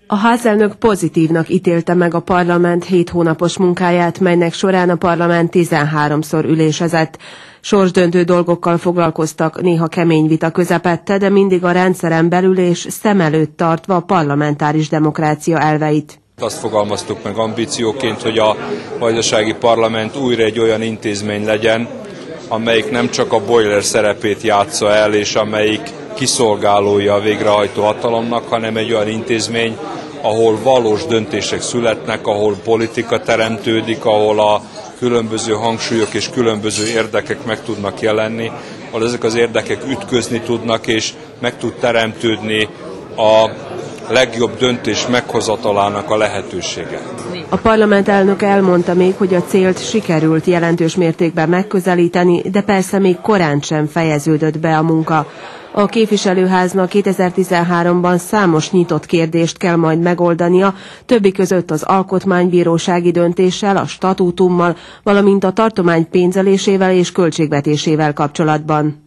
A házelnök pozitívnak ítélte meg a parlament 7 hónapos munkáját, melynek során a parlament 13-szor ülésezett. Sorsdöntő dolgokkal foglalkoztak, néha kemény vita közepette, de mindig a rendszeren belül és szem előtt tartva a parlamentáris demokrácia elveit. Azt fogalmaztuk meg ambícióként, hogy a Vajdasági Parlament újra egy olyan intézmény legyen, amelyik nem csak a boiler szerepét játsza el, és amelyik kiszolgálója a végrehajtó hatalomnak, hanem egy olyan intézmény, ahol valós döntések születnek, ahol politika teremtődik, ahol a különböző hangsúlyok és különböző érdekek meg tudnak jelenni, ahol ezek az érdekek ütközni tudnak, és meg tud teremtődni a legjobb döntés meghozatalának a lehetősége. A parlament elnöke elmondta még, hogy a célt sikerült jelentős mértékben megközelíteni, de persze még korán sem fejeződött be a munka. A képviselőháznak 2013-ban számos nyitott kérdést kell majd megoldania, többi között az alkotmánybírósági döntéssel, a statútummal, valamint a tartomány pénzelésével és költségvetésével kapcsolatban.